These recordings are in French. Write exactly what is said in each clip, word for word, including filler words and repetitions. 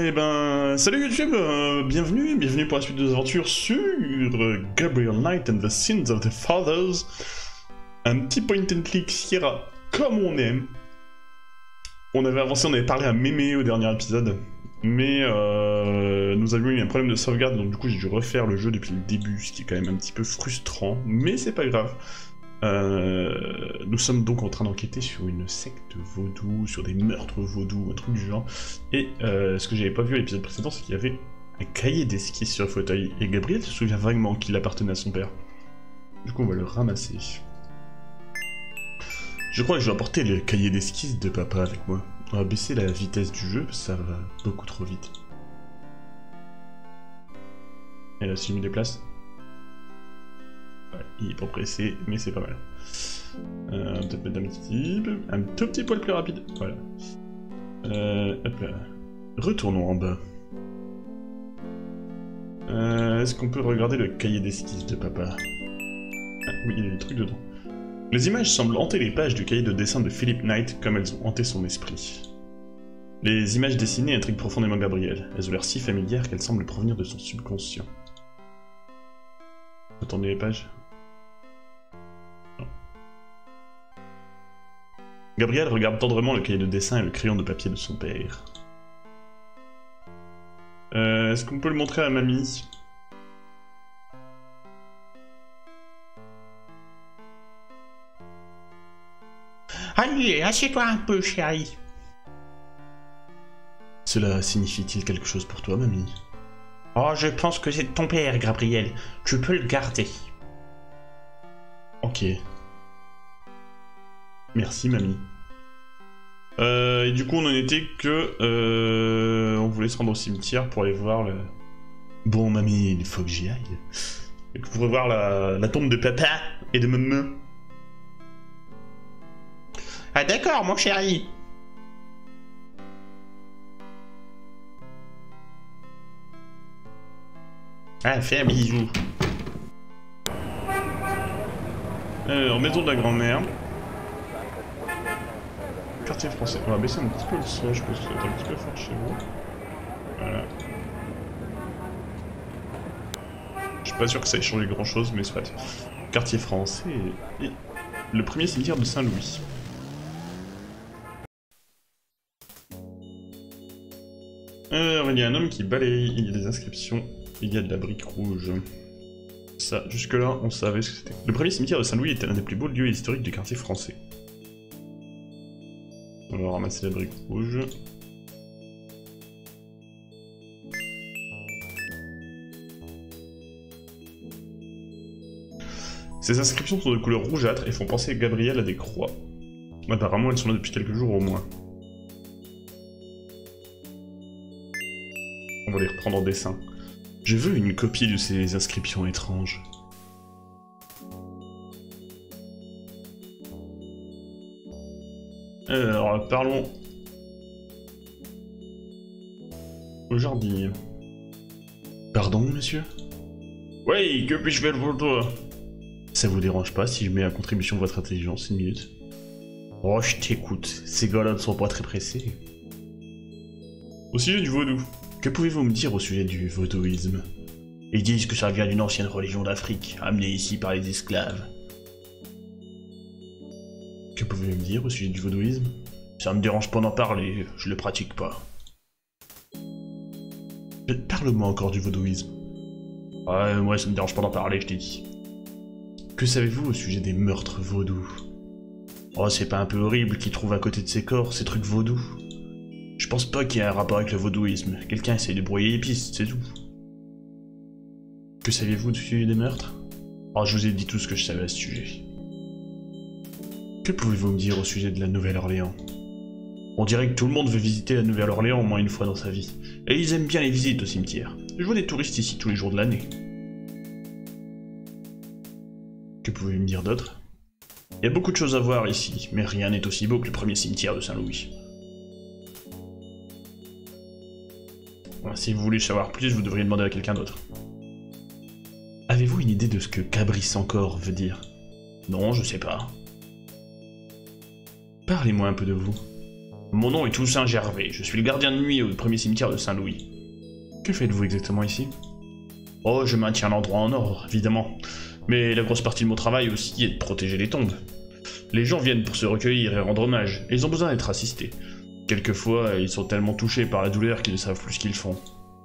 Eh ben, salut YouTube, euh, bienvenue, bienvenue pour la suite de nos aventures sur euh, Gabriel Knight and the Sins of the Fathers. Un petit point and click Sierra, comme on aime. On avait avancé, on avait parlé à Mémé au dernier épisode, mais euh, nous avions eu un problème de sauvegarde, donc du coup j'ai dû refaire le jeu depuis le début, ce qui est quand même un petit peu frustrant, mais c'est pas grave. Euh, nous sommes donc en train d'enquêter sur une secte vaudou, sur des meurtres vaudous, un truc du genre. Et euh, ce que j'avais pas vu à l'épisode précédent, c'est qu'il y avait un cahier d'esquisse sur le fauteuil. Et Gabriel se souvient vaguement qu'il appartenait à son père. Du coup, on va le ramasser. Je crois que je vais apporter le cahier d'esquisse de papa avec moi. On va baisser la vitesse du jeu, ça va beaucoup trop vite. Et là, si je me déplace... Ouais, il est pas pressé, mais c'est pas mal. Euh, on va peut-être mettre un petit, un tout petit poil plus rapide. Voilà. Euh, hop là. Retournons en bas. Euh, Est-ce qu'on peut regarder le cahier d'esquisse de papa? Ah oui, il y a des trucs dedans. Les images semblent hanter les pages du cahier de dessin de Philip Knight comme elles ont hanté son esprit. Les images dessinées intriguent profondément Gabriel. Elles ont l'air si familières qu'elles semblent provenir de son subconscient. Attendez les pages. Non. Gabriel regarde tendrement le cahier de dessin et le crayon de papier de son père. Euh, Est-ce qu'on peut le montrer à mamie? Allez, assieds-toi un peu, chérie. Cela signifie-t-il quelque chose pour toi, mamie? Oh, je pense que c'est ton père, Gabriel. Tu peux le garder. Ok. Merci, mamie. Euh, et du coup, on en était que... Euh, on voulait se rendre au cimetière pour aller voir le... Bon, mamie, il faut que j'y aille. Et pour voir la, la tombe de papa et de maman. Ah d'accord, mon chéri. Ah, fais un bisou. Alors, maison de la grand-mère. Quartier français. On va baisser un petit peu le son, je pense que ça va être un petit peu fort chez vous. Voilà. Je suis pas sûr que ça ait changé grand-chose, mais soit. Quartier français et... et le premier cimetière de Saint-Louis. Alors, il y a un homme qui balaye, il y a des inscriptions, il y a de la brique rouge. Ça, jusque-là, on savait ce que c'était. Le premier cimetière de Saint-Louis était l'un des plus beaux lieux historiques du quartier français. On va ramasser la brique rouge. Ces inscriptions sont de couleur rougeâtre et font penser Gabriel à des croix. Apparemment, elles sont là depuis quelques jours au moins. On va les reprendre en dessin. Je veux une copie de ces inscriptions étranges. Alors, parlons au jardinier. Pardon, monsieur? Oui, que puis-je faire pour toi? Ça vous dérange pas si je mets à contribution votre intelligence une minute? Oh, je t'écoute, ces gars-là ne sont pas très pressés. Au sujet du vaudou, que pouvez-vous me dire au sujet du vaudouisme? Ils disent que ça vient d'une ancienne religion d'Afrique, amenée ici par les esclaves. Que pouvez-vous me dire au sujet du vaudouisme? Ça me dérange pas d'en parler, je le pratique pas. Parle-moi encore du vaudouisme. Ouais, moi ça me dérange pas d'en parler, je t'ai dit. Que savez-vous au sujet des meurtres vaudous? Oh, c'est pas un peu horrible qu'ils trouvent à côté de ces corps, ces trucs vaudous? Je pense pas qu'il y ait un rapport avec le vaudouisme. Quelqu'un essaye de brouiller les pistes, c'est tout. Que saviez-vous du sujet des meurtres? Oh, je vous ai dit tout ce que je savais à ce sujet. Que pouvez-vous me dire au sujet de la Nouvelle-Orléans? On dirait que tout le monde veut visiter la Nouvelle-Orléans au moins une fois dans sa vie. Et ils aiment bien les visites au cimetière. Je vois des touristes ici tous les jours de l'année. Que pouvez-vous me dire d'autre? Il y a beaucoup de choses à voir ici, mais rien n'est aussi beau que le premier cimetière de Saint-Louis. Si vous voulez savoir plus, vous devriez demander à quelqu'un d'autre. Avez-vous une idée de ce que Cabris encore veut dire? Non, je sais pas. Parlez-moi un peu de vous. Mon nom est Toussaint Gervais, je suis le gardien de nuit au premier cimetière de Saint-Louis. Que faites-vous exactement ici? Oh, je maintiens l'endroit en ordre, évidemment. Mais la grosse partie de mon travail aussi est de protéger les tombes. Les gens viennent pour se recueillir et rendre hommage, et ils ont besoin d'être assistés. Quelquefois, ils sont tellement touchés par la douleur qu'ils ne savent plus ce qu'ils font.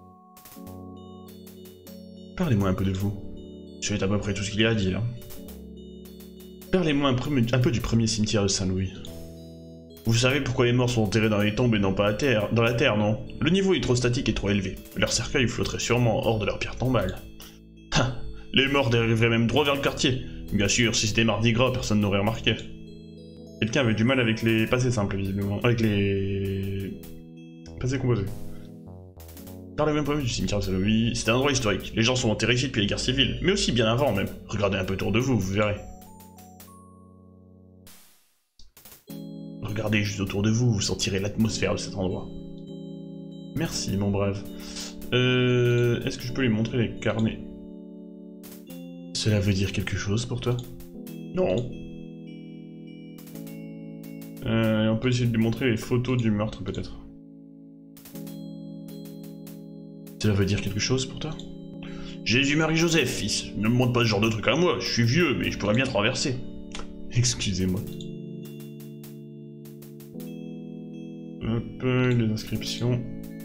Parlez-moi un peu de vous. C'est à peu près tout ce qu'il y a à dire. Parlez-moi un, un peu du premier cimetière de Saint-Louis. Vous savez pourquoi les morts sont enterrés dans les tombes et non pas à terre, dans la terre, non? Le niveau hydrostatique est trop élevé. Leur cercueil flotterait sûrement hors de leur pierre tombale. Ha! Les morts dériveraient même droit vers le quartier. Bien sûr, si c'était mardi gras, personne n'aurait remarqué. Quelqu'un avait du mal avec les passés simples, visiblement. Avec les... passés composés. Parlez même pas du cimetière de Saint-Louis, c'est un endroit historique. Les gens sont enterrés ici depuis les guerres civiles, mais aussi bien avant même. Regardez un peu autour de vous, vous verrez. Regardez juste autour de vous, vous sentirez l'atmosphère de cet endroit. Merci, mon brave. Euh... Est-ce que je peux lui montrer les carnets? Cela veut dire quelque chose pour toi? Non. Euh, on peut essayer de lui montrer les photos du meurtre, peut-être. Cela veut dire quelque chose pour toi? Jésus-Marie-Joseph, fils. Ne me montre pas ce genre de truc à moi, je suis vieux, mais je pourrais bien traverser. Excusez-moi. Hop, les inscriptions.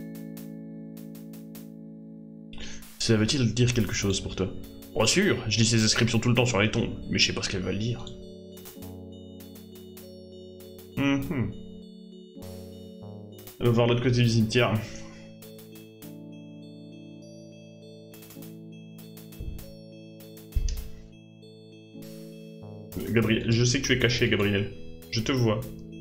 Cela veut-il dire quelque chose pour toi? Bien sûr, je lis ces inscriptions tout le temps sur les tombes, mais je sais pas ce qu'elles veulent dire. Mm-hmm. On va voir l'autre côté du cimetière. Gabriel, je sais que tu es caché, Gabriel. Je te vois.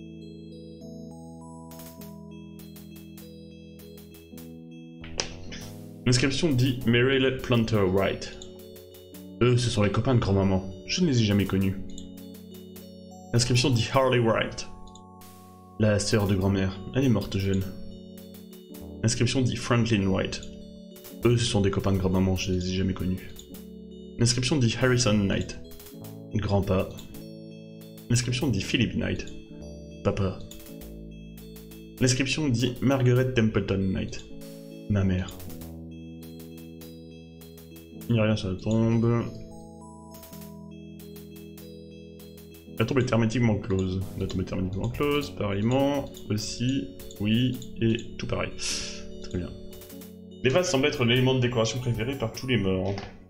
L'inscription dit Meryl Planter Wright. Eux, ce sont les copains de grand-maman. Je ne les ai jamais connus. L'inscription dit Harley Wright. La sœur de grand-mère. Elle est morte jeune. L'inscription dit Franklin Wright. Eux, ce sont des copains de grand-maman. Je ne les ai jamais connus. L'inscription dit Harrison Knight. Grand-pa. L'inscription dit Philip Knight. Papa. L'inscription dit Margaret Templeton Knight. Ma mère. Il n'y a rien sur la tombe. La tombe est hermétiquement close. La tombe est hermétiquement close, pareillement, aussi, oui, et tout pareil. Très bien. Les vases semblent être l'élément de décoration préféré par tous les morts.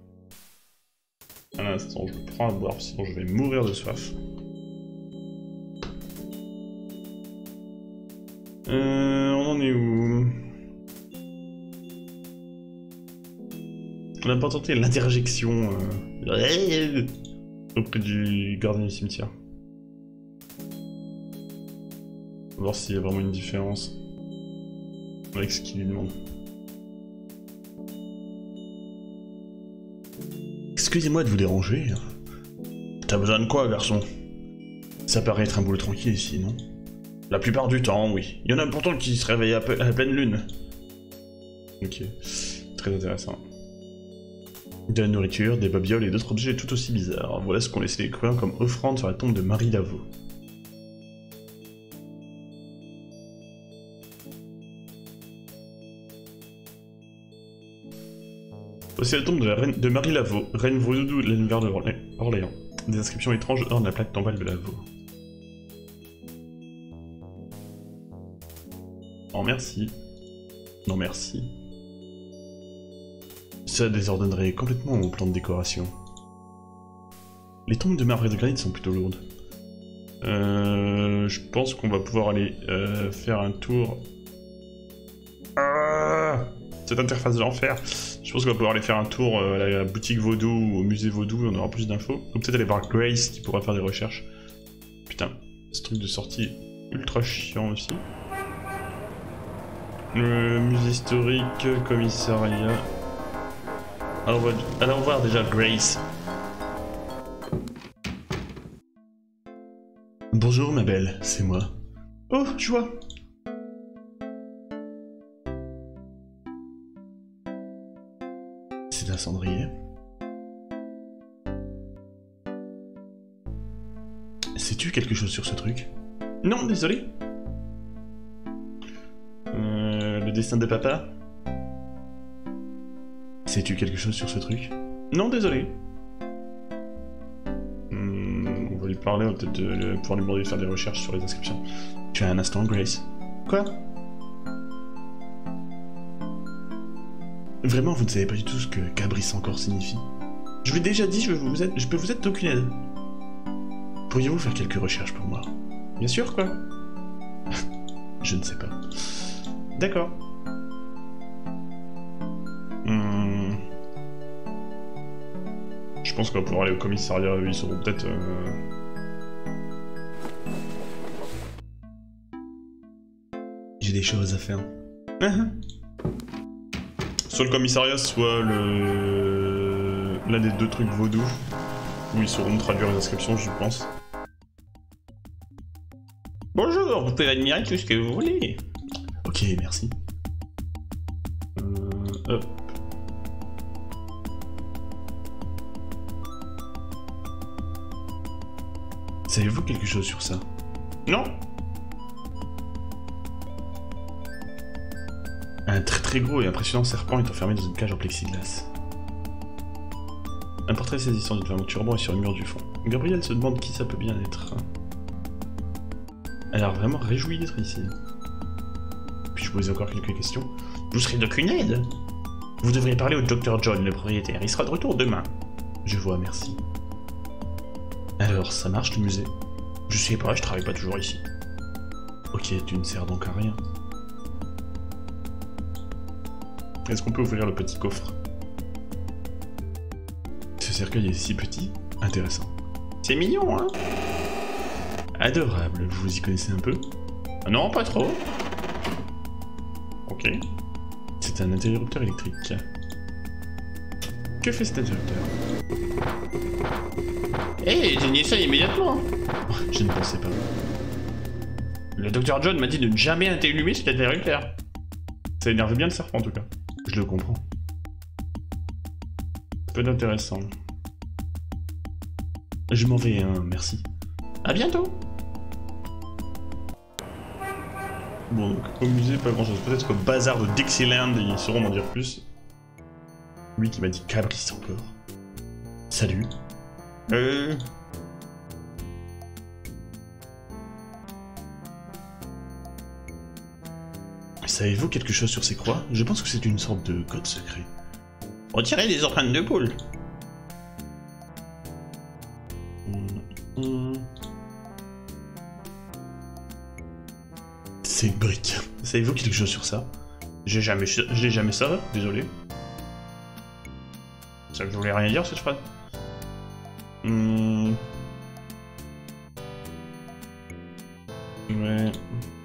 Un instant, je me prends à boire, sinon je vais mourir de soif. Euh, on en est où? On n'a pas tenté l'interjection euh, auprès du gardien du cimetière. On va voir s'il y a vraiment une différence avec ce qu'il lui demande. Excusez-moi de vous déranger. T'as besoin de quoi, garçon? Ça paraît être un boulot tranquille ici, non? La plupart du temps, oui. Il y en a pourtant qui se réveillent à, à la pleine lune. Ok, très intéressant. De la nourriture, des babioles et d'autres objets tout aussi bizarres. Voilà ce qu'ont laissé les croyants comme offrande sur la tombe de Marie Laveau. Voici la tombe de, la reine, de Marie Laveau, reine vaudou de l'univers de Orléans. Des inscriptions étranges ornent la plaque tombale de Laveau. Oh merci. Non merci. Ça désordonnerait complètement mon plan de décoration. Les tombes de marbre et de granit sont plutôt lourdes. Euh, je pense qu'on va pouvoir aller euh, faire un tour... Ah, cette interface de l'enfer. Je pense qu'on va pouvoir aller faire un tour euh, à la boutique vaudou ou au musée vaudou, on aura plus d'infos. Ou peut-être aller voir Grace qui pourra faire des recherches. Putain, ce truc de sortie est ultra chiant aussi. Le musée historique, commissariat... Alors, on va... Allons voir déjà Grace. Bonjour ma belle, c'est moi. Oh, je vois. C'est un cendrier. Sais-tu quelque chose sur ce truc? Non, désolé. dessin de papa? Sais-tu quelque chose sur ce truc? Non, désolé. Hmm, on va lui parler, on va peut-être euh, pouvoir lui demander de faire des recherches sur les inscriptions. Tu as un instant, Grace? Quoi? Vraiment, vous ne savez pas du tout ce que Cabris encore signifie? Je vous ai déjà dit, je, vous être, je peux vous être d'aucune aide. Pourriez-vous faire quelques recherches pour moi? Bien sûr, quoi. Je ne sais pas. D'accord. Hmm. Je pense qu'on va pouvoir aller au commissariat, ils seront peut-être... Euh... J'ai des choses à faire. Soit le commissariat, soit le... l'un des deux trucs vaudous, où ils sauront traduire les inscriptions, je pense. Bonjour, vous pouvez admirer tout ce que vous voulez. Ok, merci. Euh, hop. Savez-vous quelque chose sur ça? Non. Un très très gros et impressionnant serpent est enfermé dans une cage en plexiglas. Un portrait saisissant d'une femme au turban est sur le mur du fond. Gabriel se demande qui ça peut bien être. Elle a l'air vraiment réjouie d'être ici. Puis-je poser encore quelques questions? Vous serez d'aucune aide? Vous devriez parler au docteur John, le propriétaire. Il sera de retour demain. Je vois, merci. Alors, ça marche le musée? Je sais pas, je travaille pas toujours ici. Ok, tu ne sers donc à rien. Est-ce qu'on peut ouvrir le petit coffre? Ce cercueil est si petit, intéressant. C'est mignon, hein? Adorable, vous y connaissez un peu? Non, pas trop. Ok. C'est un interrupteur électrique. Que fait cet interrupteur? Hé, hey, éteignez ça immédiatement! Oh, je ne pensais pas. Le docteur John m'a dit de ne jamais allumer cet interrupteur. Ça énerve bien le serpent en tout cas. Je le comprends. Peu d'intéressant. Je m'en vais, hein, merci. À bientôt! Bon, donc au musée, pas grand chose. Peut-être qu'au bazar de Dixieland, ils sauront m'en dire plus. Lui qui m'a dit Cabris encore. Salut. Euh... Savez-vous quelque chose sur ces croix? Je pense que c'est une sorte de code secret. Retirez les empreintes de poule. Mmh, mmh. C'est une brique. Savez-vous quelque chose sur ça? J'ai jamais, j'ai jamais ça, désolé. Ça ne voulait rien dire cette phrase. Mmh. Ouais.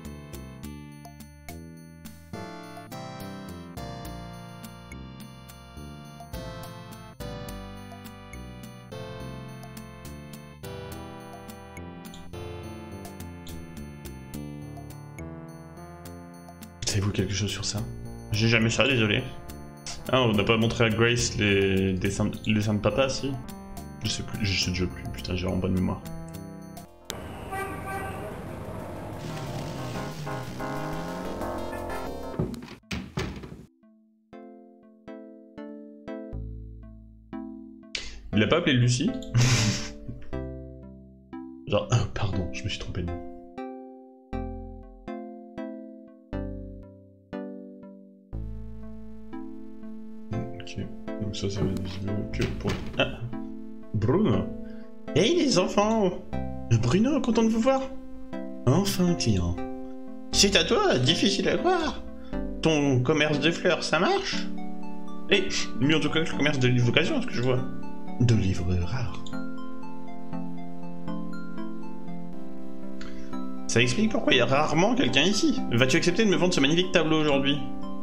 Savez-vous quelque chose sur ça? J'ai jamais ça, désolé. Ah, on n'a pas montré à Grace les dessins, les dessins de papa, si? Je sais plus, je sais déjà plus, putain, j'ai vraiment bonne mémoire. Il l'a pas appelé Lucie? Genre, ah, pardon, je me suis trompé de nom. Ok, donc ça, ça va être visible que pour... Ah, Bruno. Hey les enfants! Bruno, content de vous voir. Enfin, client. C'est à toi, difficile à croire. Ton commerce de fleurs, ça marche? Eh, mieux en tout cas que le commerce de livres d'occasion, ce que je vois. De livres rares. Ça explique pourquoi il y a rarement quelqu'un ici. Vas-tu accepter de me vendre ce magnifique tableau aujourd'hui?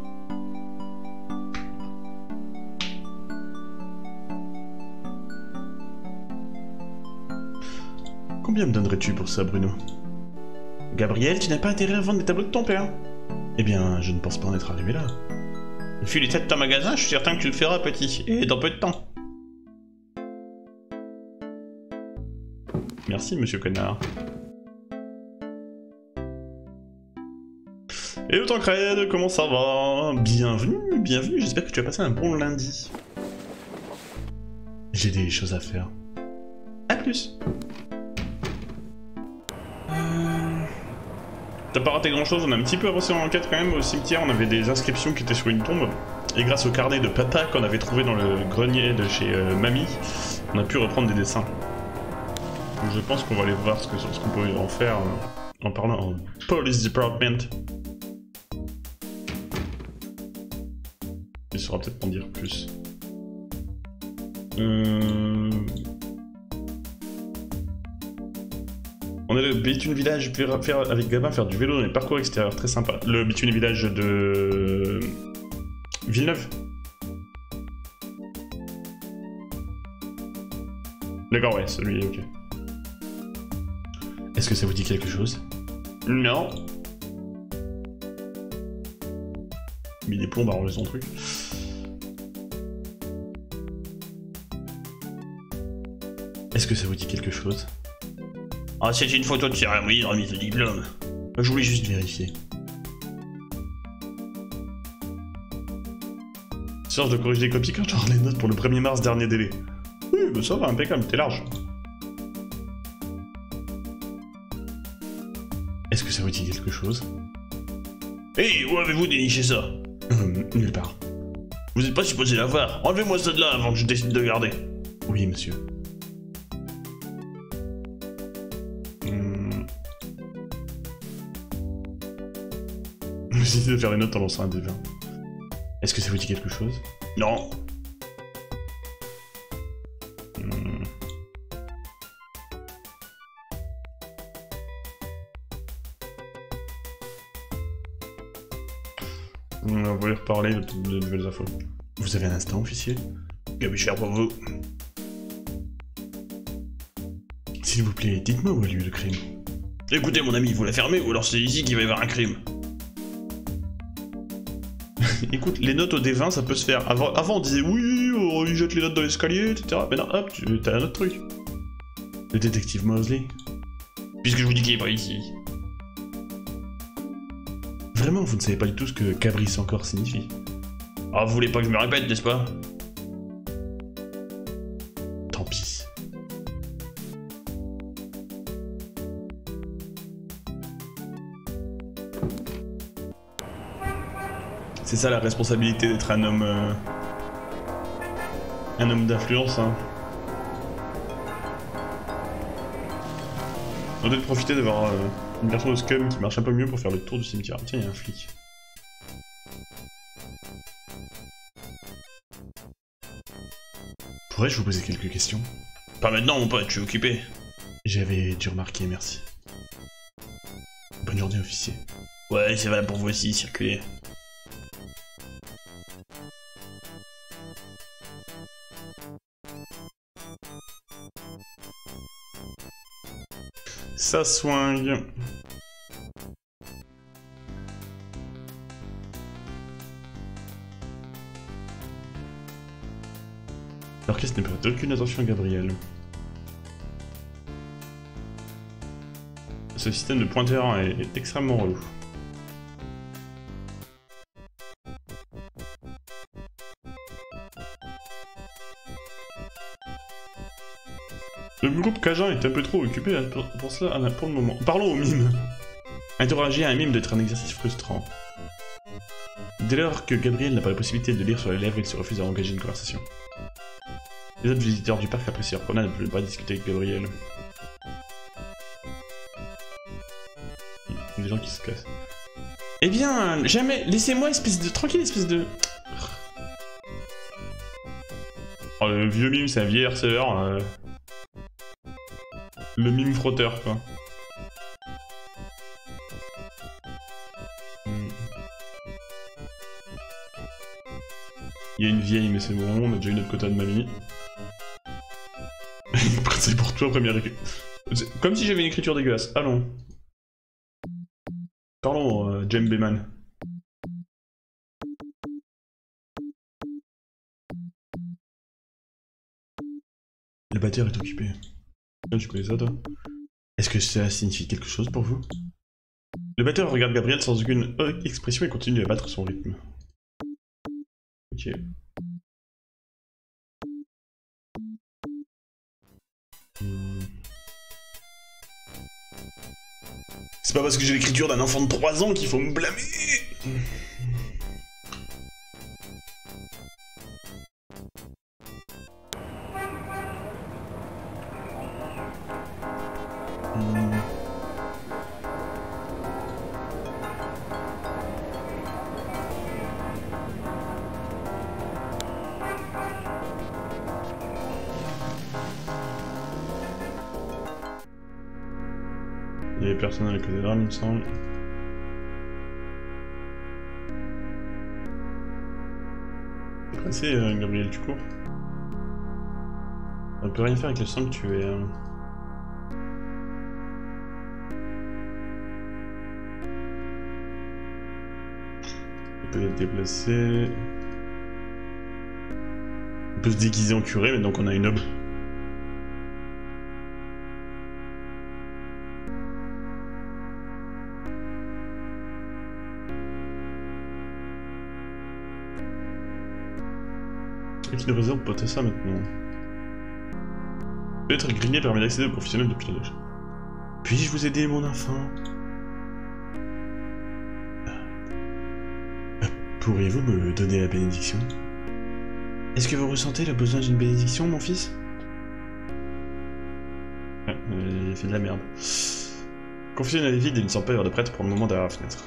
Combien me donnerais-tu pour ça, Bruno? Gabriel, tu n'as pas intérêt à vendre les tableaux de ton père. Eh bien, je ne pense pas en être arrivé là. File les têtes de ton magasin, je suis certain que tu le feras, petit, et dans peu de temps. Merci, monsieur connard. Et autant Tancred, comment ça va? Bienvenue, bienvenue, j'espère que tu as passé un bon lundi. J'ai des choses à faire. A plus. Euh... T'as pas raté grand chose, on a un petit peu avancé en enquête quand même au cimetière, on avait des inscriptions qui étaient sur une tombe. Et grâce au carnet de papa qu'on avait trouvé dans le grenier de chez euh, Mamie, on a pu reprendre des dessins. Donc je pense qu'on va aller voir ce qu'on ce qu'on peut en faire euh, en parlant en Police Department. Il saura peut-être en dire plus. Euh... On est le Bitume Village, faire, faire avec Gabin, faire du vélo dans les parcours extérieurs, très sympa. Le Bitume Village de... Villeneuve. D'accord, ouais, celui, ok. Est-ce que ça vous dit quelque chose? Non. Mis des plombs à ranger son truc. Est-ce que ça vous dit quelque chose? Ah, c'est une photo de cérémonie de remise de diplôme. Je voulais juste vérifier. Charge de corriger des copies quand j'aurai les notes pour le premier mars, dernier délai. Oui, bah ça va, impeccable, t'es large. Est-ce que ça vous dit quelque chose? Hé, hey, où avez-vous déniché ça? euh, Nulle part. Vous êtes pas supposé l'avoir. Enlevez-moi ça de là avant que je décide de garder. Oui, monsieur. Hmm. J'ai décidé de faire les notes en lançant un dé vingt. Est-ce que ça vous dit quelque chose? Non. Hmm. On va y reparler de, de nouvelles infos. Vous avez un instant, officier? Bien cher pour vous. S'il vous plaît, dites-moi où a lieu le crime. Écoutez mon ami, vous la fermez ou alors c'est ici qu'il va y avoir un crime. Écoute, les notes au dé vingt, ça peut se faire. Avant, avant on disait oui, oh, il jette les notes dans l'escalier, et cetera. Mais non, hop, tu as un autre truc. Le détective Mosley. Puisque je vous dis qu'il est pas ici. Vraiment, vous ne savez pas du tout ce que Cabris encore signifie. Ah, vous voulez pas que je me répète, n'est-ce pas? Tant pis. C'est ça la responsabilité d'être un homme... Euh... Un homme d'influence, hein. On doit peut-être profiter d'avoir euh, une version de Scum qui marche un peu mieux pour faire le tour du cimetière. Tiens, il y a un flic. Pourrais-je vous poser quelques questions? Pas maintenant, mon pote, je suis occupé. J'avais dû remarquer, merci. Bonne journée, officier. Ouais, c'est valable pour vous aussi, circulez. Ça swing. L'orchestre ne prête aucune attention à Gabriel. Ce système de pointeur est, est extrêmement relou. Le groupe Cajun est un peu trop occupé pour, pour cela pour le moment. Parlons au mime. Interroger un mime doit être un exercice frustrant. Dès lors que Gabriel n'a pas la possibilité de lire sur les lèvres, il se refuse à engager une conversation. Les autres visiteurs du parc apprécient leur promenade et ne veulent pas discuter avec Gabriel. Il y a des gens qui se cassent. Eh bien, jamais. Laissez-moi, espèce de... Tranquille, espèce de... Oh, le vieux mime, c'est un vieil harceleur. Euh... Le mime frotteur, quoi. Hmm. Il y a une vieille, mais c'est bon, on a déjà eu notre quota de mamie. C'est pour toi, première écriture. Comme si j'avais une écriture dégueulasse. Allons. Parlons, euh, Jem Beman. Le batteur est occupé. Tu connais ça, toi? Est-ce que ça signifie quelque chose pour vous? Le batteur regarde Gabriel sans aucune expression et continue à battre son rythme. Ok. Hmm. C'est pas parce que j'ai l'écriture d'un enfant de trois ans qu'il faut me blâmer. Hmm. Il y avait personne à la cathédrale, il me semble. T'es pressé, euh, Gabriel, tu cours? On peut rien faire avec le sang que tu es. Hein. Il peut être déplacé. On peut se déguiser en curé, mais donc on a une aube. Avec une réserve pour ça maintenant. Peut-être grillé permet d'accéder au professionnel depuis la loge. Puis-je vous aider, mon enfant? Pourriez-vous me donner la bénédiction? Est-ce que vous ressentez le besoin d'une bénédiction, mon fils? Ouais, j'ai fait de la merde. Confessionnel est vide et il ne semble pas y avoir de prêtre pour le moment derrière la fenêtre.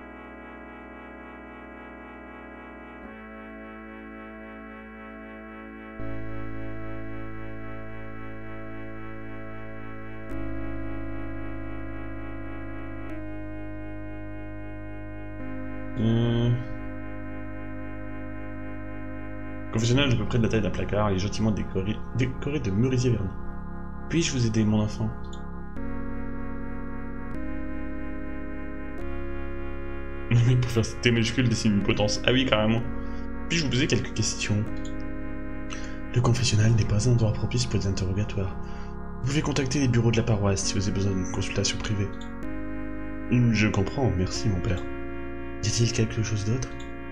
Hum... Confessionnal à peu près de la taille d'un placard, il est gentiment décoré, décoré de merisier vernis. Puis-je vous aider, mon enfant? Le mec pour faire cette T majuscule dessine une potence. Ah oui, carrément. Puis-je vous poser quelques questions? Le confessionnal n'est pas un endroit propice pour des interrogatoires. Vous pouvez contacter les bureaux de la paroisse si vous avez besoin d'une consultation privée. Je comprends, merci mon père. Y a-t-il quelque chose d'autre?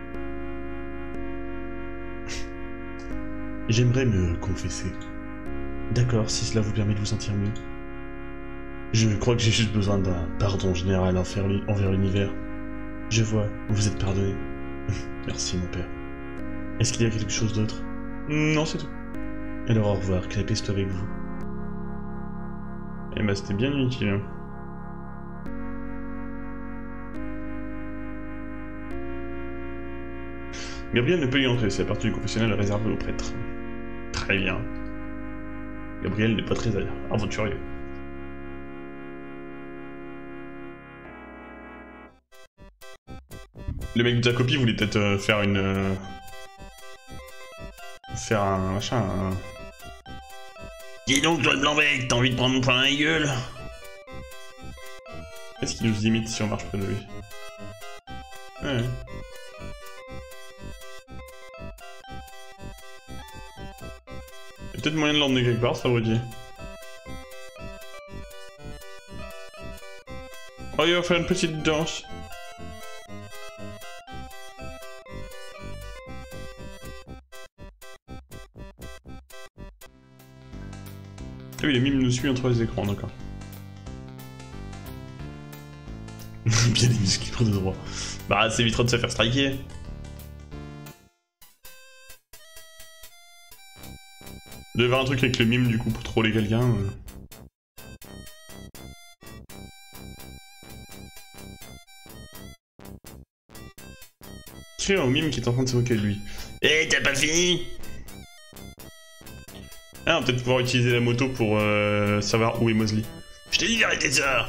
J'aimerais me confesser. D'accord, si cela vous permet de vous sentir mieux. Je crois que j'ai juste besoin d'un pardon général envers l'univers. Je vois, vous êtes pardonné. Merci mon père. Est-ce qu'il y a quelque chose d'autre? Non, c'est tout. Alors au revoir, que la paix soit avec vous. Eh bah c'était bien inutile. Gabriel ne peut y entrer, c'est la partie du confessionnal réservée aux prêtres. Très bien. Gabriel n'est pas très aventurier. Le mec de ta copie voulait peut-être euh, faire une... Euh... Faire un machin... Un... Dis donc, toi de Blanc-Bec, t'as envie de prendre mon pain à la gueule? Est-ce qu'il nous imite si on marche près de lui? Ouais. Il y a peut-être moyen de l'emmener quelque part, ça vous dit. Oh, il va faire une petite danse. Ah oui, les mimes nous suivent entre les écrans, d'accord. Bien les muscles près de droit. Bah, ça évitera de se faire striker. Il doit y avoir un truc avec le mime du coup pour troller quelqu'un. Euh... Tiens, au mime qui est en train de se moquer de lui. Eh, hey, t'as pas fini? Ah, on va peut-être pouvoir utiliser la moto pour euh, savoir où est Mosley. Je t'ai dit d'arrêter ça!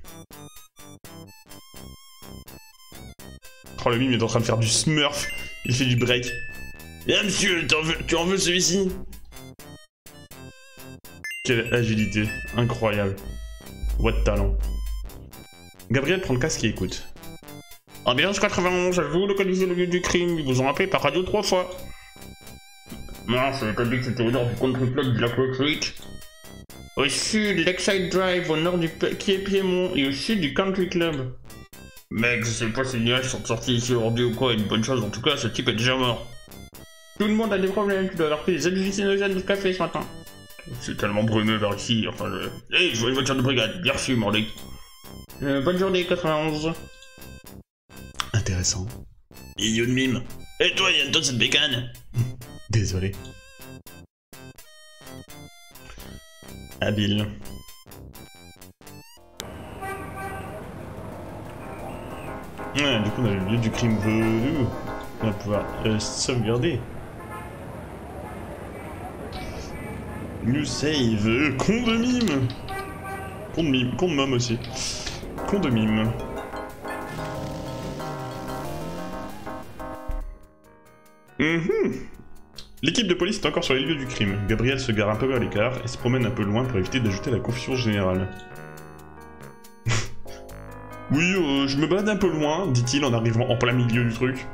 Oh, le mime est en train de faire du smurf. Il fait du break. Eh, monsieur, tu en veux celui-ci? Quelle agilité, incroyable. What de talent. Gabriel prend le casque et écoute. Ambiance quatre-vingt-onze, avez-vous localisé le lieu du crime? Ils vous ont appelé par radio trois fois. Non, c'est établi que c'était au nord du country club de la Clock Creek. Au sud, Lakeside Drive, au nord du Pied Piémont et au sud du Country Club. Mec, je sais pas si les nuages sont sortis ici aujourd'hui ou quoi, une bonne chose, en tout cas, ce type est déjà mort. Tout le monde a des problèmes, tu dois avoir pris des hallucinogènes de café ce matin. C'est tellement brumeux vers ici, enfin je... Hé, hey, je vois une voiture de brigade, bien reçu, mordic. Euh, bonne journée, quatre-vingt-onze. Intéressant. Idiot de mime. Et toi, Yann, cette bécane. Désolé. Habile. Ouais, du coup, on a le lieu du crime velu. On va pouvoir euh, sauvegarder. New save. Euh, con de mime. Con de mime. Con de mime aussi. Con de mime. Mm-hmm. L'équipe de police est encore sur les lieux du crime. Gabriel se gare un peu à l'écart et se promène un peu loin pour éviter d'ajouter la confusion générale. Oui, euh, je me balade un peu loin, dit-il en arrivant en plein milieu du truc.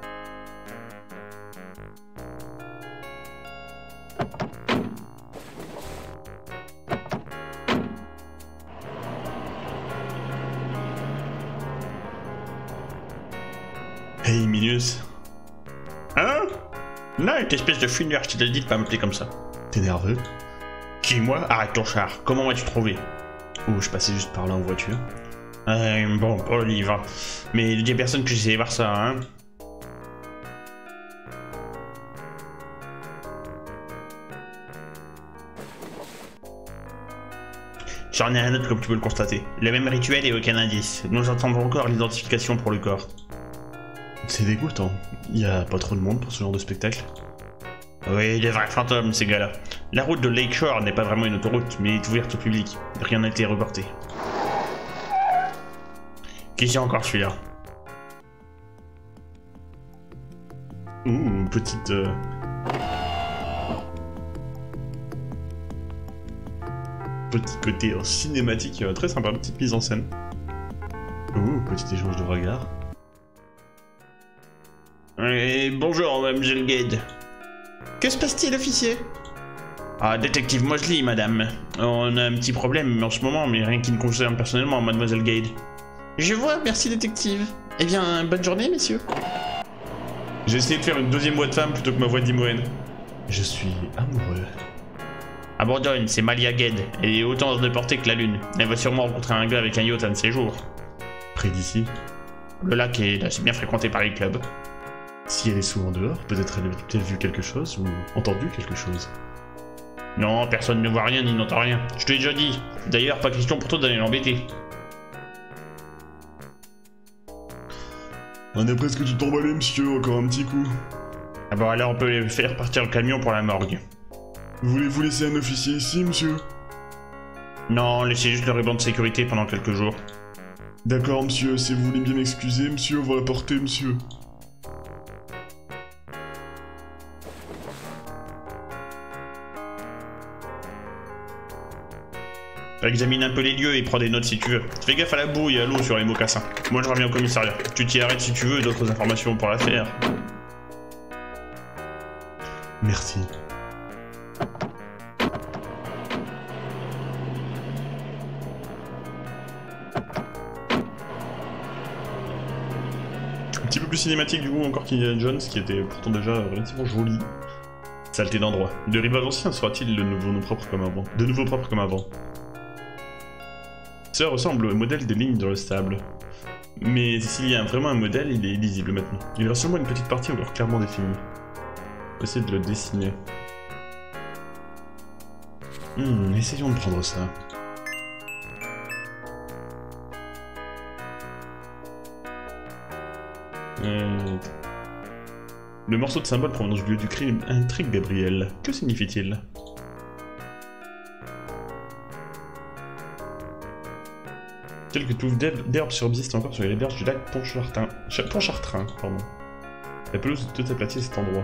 Hey, Minus. Hein? Non, une espèce de funeur, je t'ai dit de pas m'appeler comme ça. T'es nerveux? Qui, moi? Arrête ton char, comment m'as-tu trouvé? Oh, je passais juste par là en voiture. Euh, bon, pour le livre. Mais il y a personne que j'essayais voir ça, hein? J'en ai un autre comme tu peux le constater. Le même rituel et aucun indice. Nous attendons encore l'identification pour le corps. C'est dégoûtant. Y a pas trop de monde pour ce genre de spectacle. Oui, des vrais fantômes, ces gars-là. La route de Lakeshore n'est pas vraiment une autoroute, mais est ouverte au public. Rien n'a été reporté. Qui c'est encore celui-là? Ouh, petite... Euh... Petit côté euh, cinématique, euh, très sympa, petite mise en scène. Ouh, petit échange de regards. Et bonjour, mademoiselle Gade. Que se passe-t-il, officier? Ah, détective Mosley, madame. On a un petit problème en ce moment, mais rien qui me concerne personnellement, mademoiselle Gade. Je vois, merci, détective. Eh bien, bonne journée, messieurs. J'ai essayé de faire une deuxième voix de femme plutôt que ma voix d'Imoen. Je suis amoureux. Abandonne, c'est Malia Gade. Elle est autant de portée que la lune. Elle va sûrement rencontrer un gars avec un yacht un de ces jours. Près d'ici. Le lac est assez bien fréquenté par les clubs. Si elle est souvent dehors, peut-être elle a peut-être vu quelque chose ou entendu quelque chose. Non, personne ne voit rien ni n'entend rien. Je te l'ai déjà dit. D'ailleurs, pas question pour toi d'aller l'embêter. On est presque tout emballé, monsieur, encore un petit coup. Ah bon, alors on peut faire partir le camion pour la morgue. Voulez-vous laisser un officier ici, monsieur? Non, laissez juste le ruban de sécurité pendant quelques jours. D'accord, monsieur, si vous voulez bien m'excuser, monsieur, on va la porter, monsieur. Examine un peu les lieux et prends des notes si tu veux. Fais gaffe à la boue et à l'eau sur les mocassins. Moi je reviens au commissariat. Tu t'y arrêtes si tu veux et d'autres informations pour l'affaire. Merci. Un petit peu plus cinématique du coup encore qu'Indiana Jones, qui était pourtant déjà relativement joli. Saleté d'endroit. De rivage ancien sera-t-il de nouveau nom propre comme avant? De nouveau propre comme avant. Ça ressemble au modèle des lignes dans le sable. Mais s'il y a vraiment un modèle, il est illisible maintenant. Il reste seulement une petite partie encore clairement définie. On va essayer de le dessiner. Hmm, essayons de prendre ça. Euh... Le morceau de symbole provenant du lieu du crime intrigue Gabriel. Que signifie-t-il? Quelques touffes d'herbe subsistent encore sur les berges du lac Pontchartrain. Pontchartrain, pardon. La pelouse est toute aplatie à cet endroit.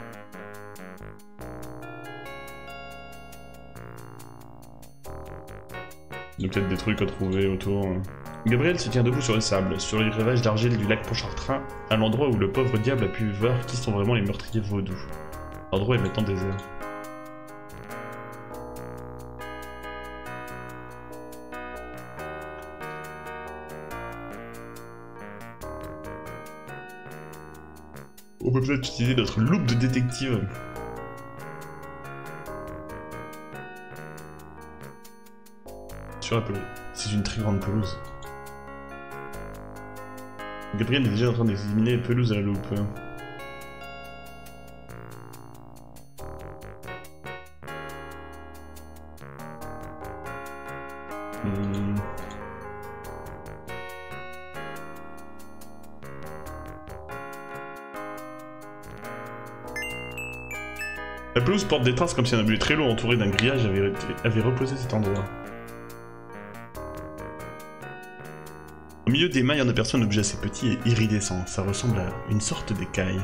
Il y a peut-être des trucs à trouver autour. Gabriel se tient debout sur le sable, sur les rivages d'argile du lac Pontchartrain, à l'endroit où le pauvre diable a pu voir qui sont vraiment les meurtriers vaudous. L'endroit est maintenant désert. peut peut-être utiliser notre loupe de détective. Sur la pelouse. C'est une très grande pelouse. Gabriel est déjà en train d'examiner les pelouses à la loupe. Hmm. La pelouse porte des traces comme si un objet très lourd entouré d'un grillage avait, avait reposé cet endroit. Au milieu des mailles, on aperçoit un objet assez petit et iridescent. Ça ressemble à une sorte d'écaille.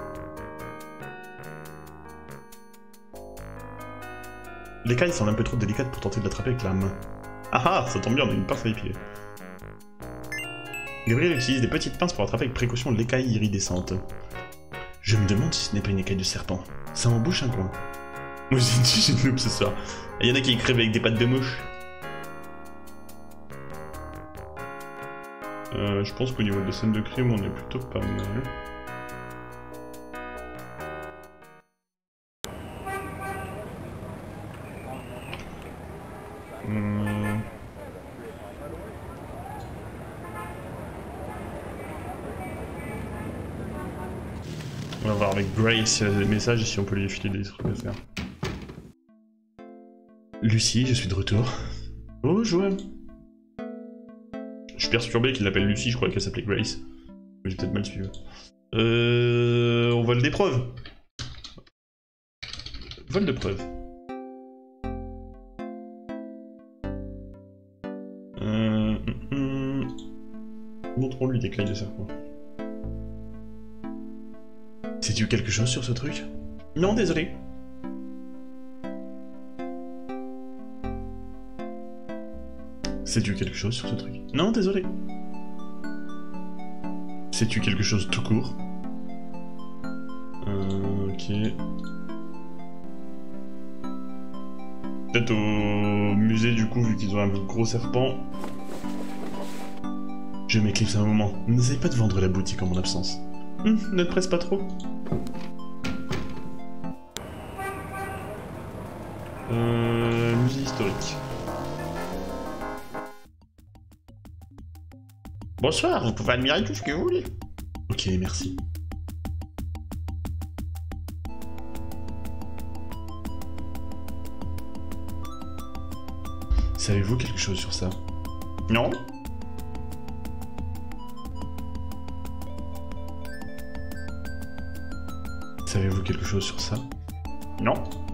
L'écaille semble un peu trop délicate pour tenter de l'attraper avec la main. Ah ah, ça tombe bien, on a une pince à épiler. Gabriel utilise des petites pinces pour attraper avec précaution l'écaille iridescente. Je me demande si ce n'est pas une écaille de serpent. Ça en bouche un coin. Moi j'ai dit j'ai une loupe ce soir. Il y en a qui écrivent avec des pattes de mouche. Euh, je pense qu'au niveau de scène de crime, on est plutôt pas mal. Hum... On va voir avec Grace si elle a des messages et si on peut lui filer des trucs à faire. Lucie, je suis de retour. Oh, Joël. Je suis perturbé qu'il l'appelle Lucie, je croyais qu'elle s'appelait Grace. J'ai peut-être mal suivi. Euh... On vole des preuves. Vol de preuves. Euh... Mm, mm. Montrons-lui des clés de serpent. Sais-tu quelque chose sur ce truc? Non, désolé. Sais-tu quelque chose sur ce truc? Non, désolé. Sais-tu quelque chose tout court? Euh, ok. Peut-être au musée du coup, vu qu'ils ont un gros serpent. Je m'éclipse un moment. N'essaye pas de vendre la boutique en mon absence. Hum, ne te presse pas trop. Euh, musée historique. Bonsoir, vous pouvez admirer tout ce que vous voulez. Ok, merci. Savez-vous quelque chose sur ça? Non. Savez-vous quelque chose sur ça? Non.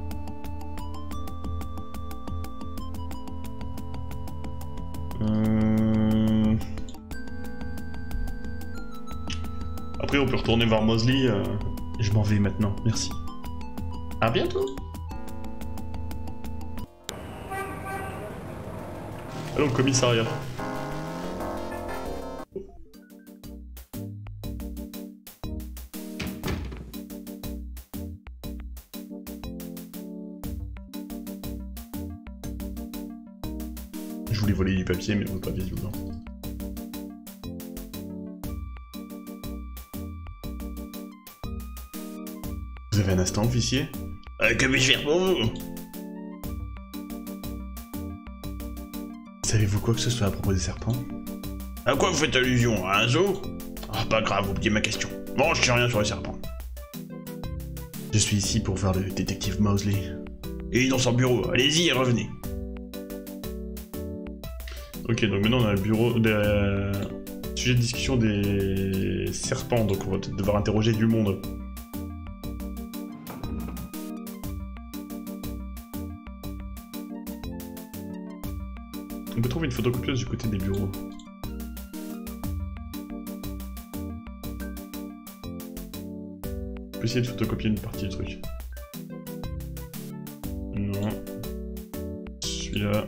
Euh... Après, on peut retourner voir Mosley. Euh... Je m'en vais maintenant, merci. À bientôt. Allons au commissariat. Je voulais voler du papier, mais on ne peut pas visiblement. Vous avez un instant, officier? euh, Que puis-je faire pour vous? Savez-vous quoi que ce soit à propos des serpents? À quoi vous faites allusion? À un zoo? Ah, pas grave, oubliez ma question. Bon, je sais rien sur les serpents. Je suis ici pour voir le détective Mosley. Il est dans son bureau, allez-y et revenez. Ok, donc maintenant on a le bureau des... Euh, sujet de discussion des serpents, donc on va peut-être devoir interroger du monde. On peut trouver une photocopieuse du côté des bureaux. On peut essayer de photocopier une partie du truc. Non. Celui-là.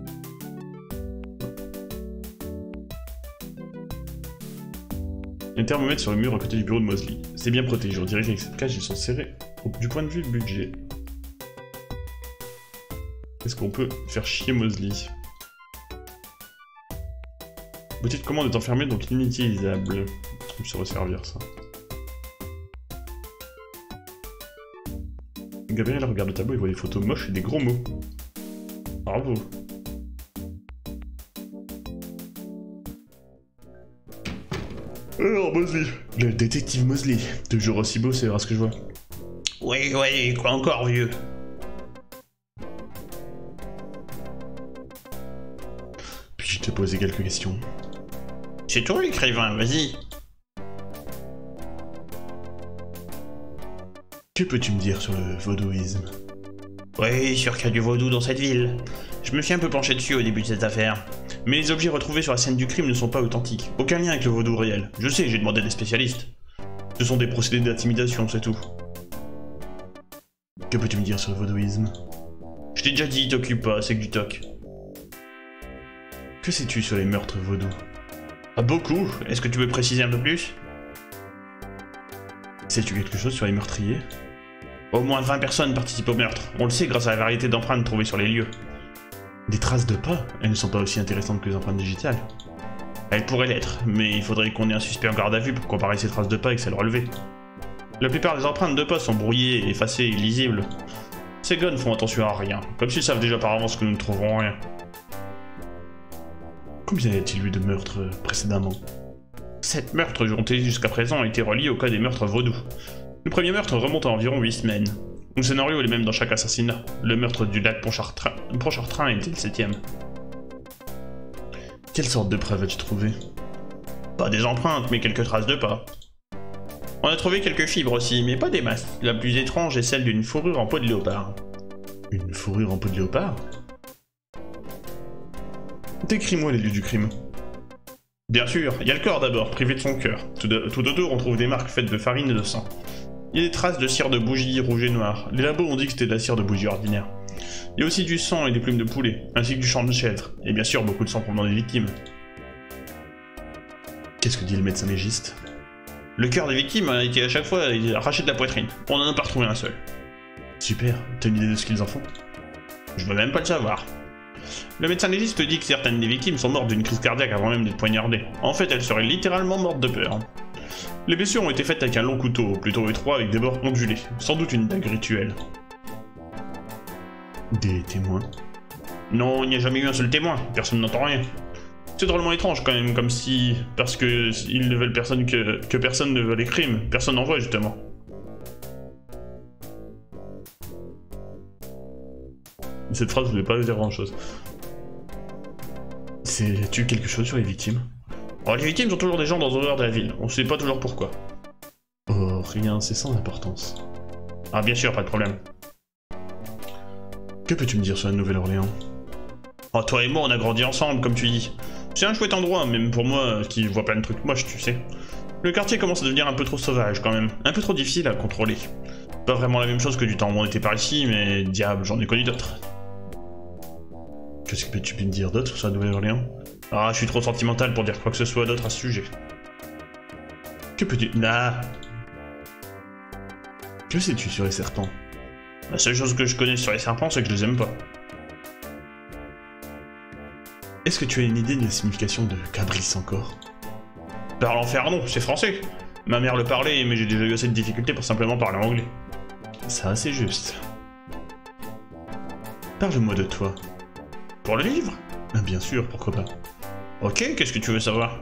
Il y a un thermomètre sur le mur à côté du bureau de Mosley. C'est bien protégé, on dirait qu'avec cette cage ils sont serrés. Du point de vue budget. Est-ce qu'on peut faire chier Mosley? Boutique de commande est enfermée donc inutilisable. Ça va servir ça. Gabriel regarde le tableau et voit des photos moches et des gros mots. Bravo. Alors, Mosley. Le détective Mosley. Toujours aussi beau, c'est vrai ce que je vois. Oui, oui, quoi encore, vieux? Puis-je te poser quelques questions? C'est toi l'écrivain, vas-y. Que peux-tu me dire sur le vaudouisme? Oui, sûr qu'il y a du vaudou dans cette ville. Je me suis un peu penché dessus au début de cette affaire. Mais les objets retrouvés sur la scène du crime ne sont pas authentiques. Aucun lien avec le vaudou réel. Je sais, j'ai demandé à des spécialistes. Ce sont des procédés d'intimidation, c'est tout. Que peux-tu me dire sur le vaudouisme? Je t'ai déjà dit, t'occupe pas, c'est que du toc. Que sais-tu sur les meurtres vaudous? Pas beaucoup. Est-ce que tu veux préciser un peu plus? Sais-tu quelque chose sur les meurtriers? Au moins vingt personnes participent au meurtre. On le sait grâce à la variété d'empreintes trouvées sur les lieux. Des traces de pas? Elles ne sont pas aussi intéressantes que les empreintes digitales. Elles pourraient l'être, mais il faudrait qu'on ait un suspect en garde à vue pour comparer ces traces de pas avec celles relevées. La plupart des empreintes de pas sont brouillées, effacées et illisibles. Ces gars ne font attention à rien, comme s'ils savent déjà par avance que nous ne trouverons rien. Combien y a-t-il eu de meurtres précédemment? Sept meurtres comptés jusqu'à présent ont été reliés au cas des meurtres vaudous. Le premier meurtre remonte à environ huit semaines. Le scénario est le même dans chaque assassinat. Le meurtre du lac Pontchartrain, Pontchartrain était le septième. Quelle sorte de preuves as-tu trouvé? Pas des empreintes, mais quelques traces de pas. On a trouvé quelques fibres aussi, mais pas des masses. La plus étrange est celle d'une fourrure en peau de léopard. Une fourrure en peau de léopard? Décris-moi les lieux du crime. Bien sûr, il y a le corps d'abord, privé de son cœur. Tout, de, tout autour, on trouve des marques faites de farine et de sang. Il y a des traces de cire de bougie rouge et noire. Les labos ont dit que c'était de la cire de bougie ordinaire. Il y a aussi du sang et des plumes de poulet, ainsi que du sang de chèvre. Et bien sûr, beaucoup de sang provenant des victimes. Qu'est-ce que dit le médecin légiste? Le cœur des victimes a été à chaque fois arraché de la poitrine. On n'en a pas retrouvé un seul. Super, t'as une idée de ce qu'ils en font? Je veux même pas le savoir. Le médecin légiste dit que certaines des victimes sont mortes d'une crise cardiaque avant même d'être poignardées. En fait, elles seraient littéralement mortes de peur. Les blessures ont été faites avec un long couteau, plutôt étroit avec des bords ondulés. Sans doute une dague rituelle. Des témoins? Non, il n'y a jamais eu un seul témoin. Personne n'entend rien. C'est drôlement étrange quand même, comme si... Parce que ils ne veulent personne que... que personne ne veut les crimes. Personne n'en voit, justement. Cette phrase ne voulait pas dire grand-chose. Sais-tu quelque chose sur les victimes? Oh, les victimes sont toujours des gens dans l'honneur de la ville. On sait pas toujours pourquoi. Oh, rien, c'est sans importance. Ah, bien sûr, pas de problème. Que peux-tu me dire sur la Nouvelle-Orléans? Oh, toi et moi, on a grandi ensemble, comme tu dis. C'est un chouette endroit, même pour moi, qui voit plein de trucs moches, tu sais. Le quartier commence à devenir un peu trop sauvage, quand même. Un peu trop difficile à contrôler. Pas vraiment la même chose que du temps où on était par ici, mais diable, j'en ai connu d'autres. Qu'est-ce que tu peux me dire d'autre sur la Nouvelle-Orléans? Ah, je suis trop sentimental pour dire quoi que ce soit d'autre à ce sujet. Que peux-tu... Nah. Que sais-tu sur les serpents? La seule chose que je connais sur les serpents, c'est que je les aime pas. Est-ce que tu as une idée de la signification de Cabris encore? Par l'enfer, non, c'est français. Ma mère le parlait, mais j'ai déjà eu assez de difficultés pour simplement parler anglais. C'est assez juste. Parle-moi de toi. Pour le livre? Ah, bien sûr, pourquoi pas. Ok, qu'est-ce que tu veux savoir?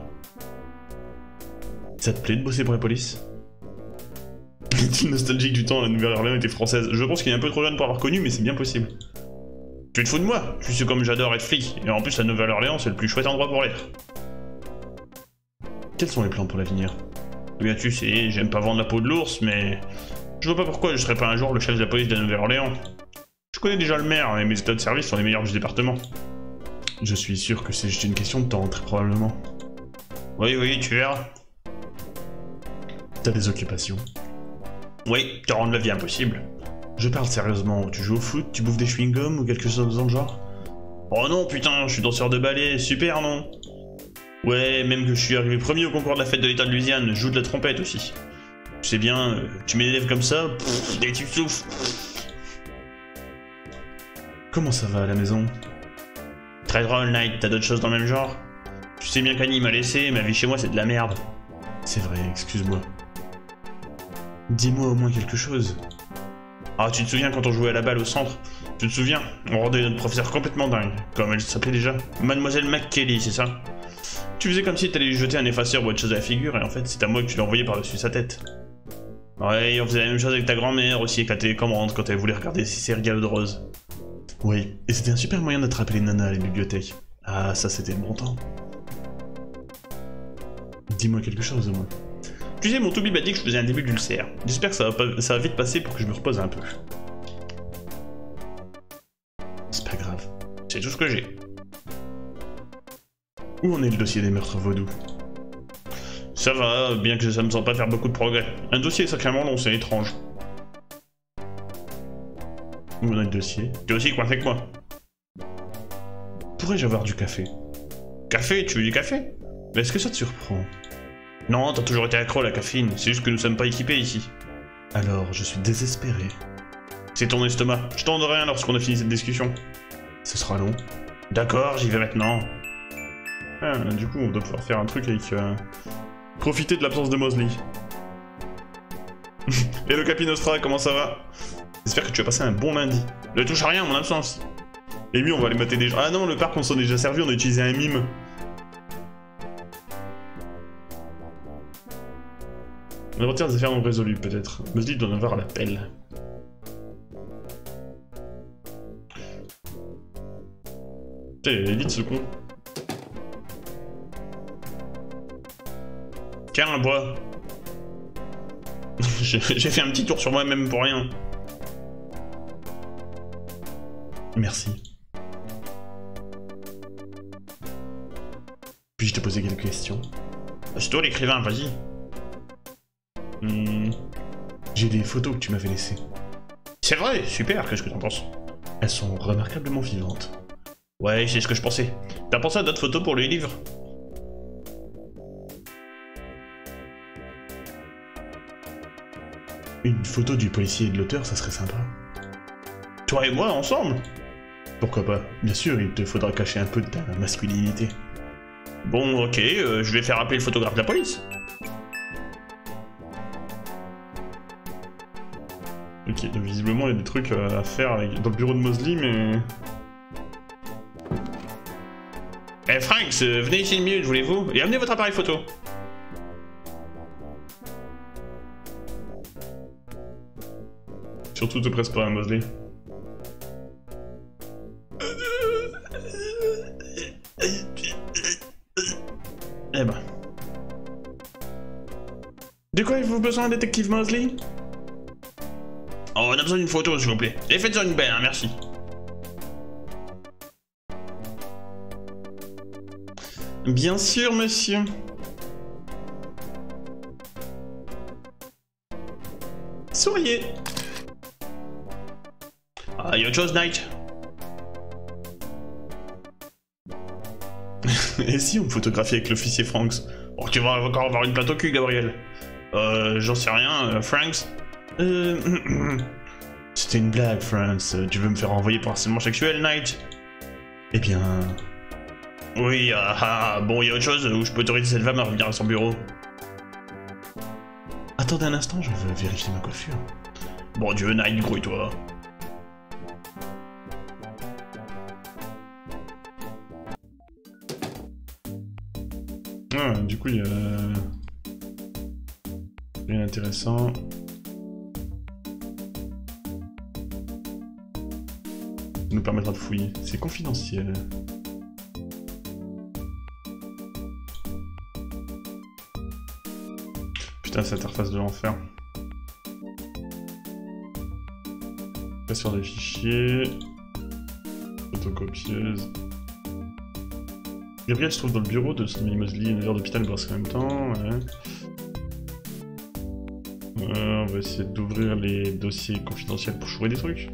Ça te plaît de bosser pour la police? Est-il nostalgique du temps où la Nouvelle-Orléans était française? Je pense qu'il est un peu trop jeune pour avoir connu, mais c'est bien possible. Tu te fous de moi? Tu sais comme j'adore être flic, et en plus la Nouvelle-Orléans c'est le plus chouette endroit pour l'être. Quels sont les plans pour l'avenir? Eh bien tu sais, j'aime pas vendre la peau de l'ours, mais... Je vois pas pourquoi je serais pas un jour le chef de la police de la Nouvelle-Orléans. Je connais déjà le maire, et mes états de service sont les meilleurs du département. Je suis sûr que c'est juste une question de temps, très probablement. Oui, oui, tu verras. T'as des occupations? Oui, te rendre la vie impossible. Je parle sérieusement, tu joues au foot, tu bouffes des chewing-gums ou quelque chose dans le genre? Oh non, putain, je suis danseur de ballet, super non? Ouais, même que je suis arrivé premier au concours de la fête de l'état de Louisiane, je joue de la trompette aussi. Tu sais bien, euh, tu mets des lèvres comme ça, pff, et tu souffles. Comment ça va à la maison? Très drôle, Knight, t'as d'autres choses dans le même genre? Tu sais bien qu'Annie m'a laissé, ma vie chez moi c'est de la merde. C'est vrai, excuse-moi. Dis-moi au moins quelque chose. Ah, tu te souviens quand on jouait à la balle au centre? Tu te souviens? On rendait notre professeur complètement dingue. Comme elle s'appelait déjà? Mademoiselle McKelly, c'est ça? Tu faisais comme si t'allais lui jeter un effaceur ou autre chose à la figure, et en fait, c'est à moi que tu l'as envoyé par-dessus sa tête. Ouais, on faisait la même chose avec ta grand-mère aussi, avec la télécommande, quand elle voulait regarder ses séries de rose. Oui, et c'était un super moyen d'attraper les nanas à la bibliothèque. Ah, ça c'était le bon temps. Dis-moi quelque chose au moins. Tu sais, mon toubib m'a dit que je faisais un début d'ulcère. J'espère que ça va, pas... ça va vite passer pour que je me repose un peu. C'est pas grave. C'est tout ce que j'ai. Où en est le dossier des meurtres vaudous? Ça va, bien que ça me semble pas faire beaucoup de progrès. Un dossier est sacrément long, c'est étrange. Où en est le dossier? Tu es aussi coincé que moi. Pourrais-je avoir du café? Café? Tu veux du café? Mais est-ce que ça te surprend? Non, t'as toujours été accro à la caféine, c'est juste que nous sommes pas équipés ici. Alors, je suis désespéré. C'est ton estomac, je t'en donnerai rien lorsqu'on a fini cette discussion. Ce sera long. D'accord, j'y vais maintenant. Ah, du coup, on doit pouvoir faire un truc avec... Euh... Profiter de l'absence de Mosley. Hello Capinostra, comment ça va? J'espère que tu as passé un bon lundi. Ne touche à rien, mon absence. Et lui, on va aller mater des gens. Ah non, le parc, on s'en est déjà servi, on a utilisé un mime. On retire des affaires non résolues, peut-être. Mosley doit en avoir à la pelle. Putain, il est vite ce con. Tiens, bois. J'ai fait un petit tour sur moi-même pour rien. Merci. Puis-je te poser quelques questions? C'est toi l'écrivain, vas-y. Hmm. J'ai des photos que tu m'avais laissées. C'est vrai, super, qu'est-ce que t'en penses? Elles sont remarquablement vivantes. Ouais, c'est ce que je pensais. T'as pensé à d'autres photos pour le livre? Une photo du policier et de l'auteur, ça serait sympa. Toi et moi, ensemble? Pourquoi pas? Bien sûr, il te faudra cacher un peu de ta masculinité. Bon, ok, euh, je vais faire appeler le photographe de la police. Ok, donc visiblement il y a des trucs à faire avec... dans le bureau de Mosley, mais... Eh hey, Franks, euh, venez ici une minute, voulez-vous? Et amenez votre appareil photo. Surtout te presse pas, hein, Mosley. Eh ben... De quoi avez-vous besoin, détective Mosley? Oh, on a besoin d'une photo, s'il vous plaît. Et faites-en une belle, hein, merci. Bien sûr, monsieur. Souriez. Ah, y'a autre chose, Knight? Et si on me photographiait avec l'officier Franks? Oh, tu vas encore avoir une plateau cul, Gabriel. Euh, j'en sais rien, euh, Franks? Euh... C'était une blague, Franks. Tu veux me faire envoyer pour Harcèlement sexuel, Knight? Eh bien... Oui, ah, ah, bon, y'a autre chose où je peux autoriser cette femme à revenir à son bureau. Attendez un instant, je veux vérifier ma coiffure. Bon Dieu, Knight, grouille-toi. Ah, du coup, il y a... rien d'intéressant. Ça nous permettra de fouiller. C'est confidentiel. Putain, cette interface de l'enfer. Pas sur des fichiers. Photocopieuse. Gabriel se trouve dans le bureau de son ami Mosley, une heure d'hôpital brasse en même temps. Ouais. Euh, on va essayer d'ouvrir les dossiers confidentiels pour chourer des trucs.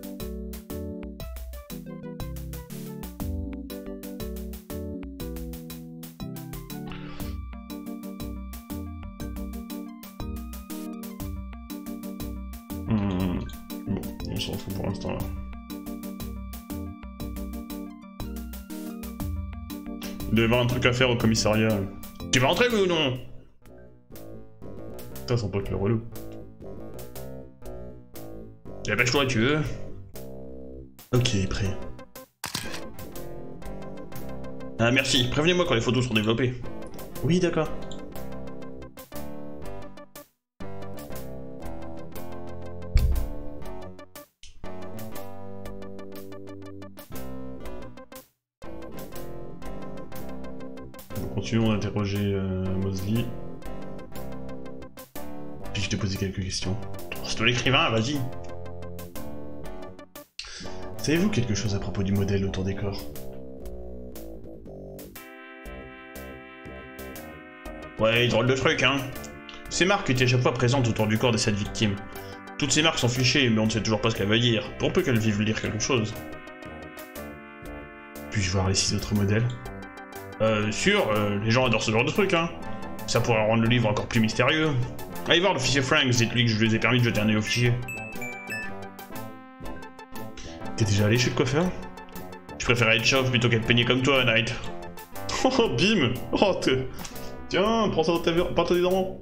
Hmm. Bon, on s'en fout pour l'instant là. Il doit y avoir un truc à faire au commissariat. Tu vas rentrer, oui ou non? Putain, son pote le relou. Dépêche-toi, tu veux. Ok, prêt. Ah merci, prévenez-moi quand les photos seront développées. Oui, d'accord. Continuons d'interroger euh, Mosley. Puis je t'ai posé quelques questions. C'est toi l'écrivain, vas-y. Savez-vous quelque chose à propos du modèle autour des corps? Ouais, drôle de truc, hein. Ces marques étaient à chaque fois présentes autour du corps de cette victime. Toutes ces marques sont fichées, mais on ne sait toujours pas ce qu'elles veulent dire. Pour peu qu'elles vivent lire quelque chose. Puis-je voir les six autres modèles? Euh, sûr, euh, les gens adorent ce genre de truc, hein. Ça pourrait rendre le livre encore plus mystérieux. Allez voir l'officier Franks, dites-lui que je lui ai permis de jeter un œil au fichier. T'es déjà allé chez le coiffeur? Je préférais être chauve plutôt qu'être peigné comme toi, Knight. Oh, bim! Oh, t'es... Tiens, prends ça dans ta verre, pas tes dents.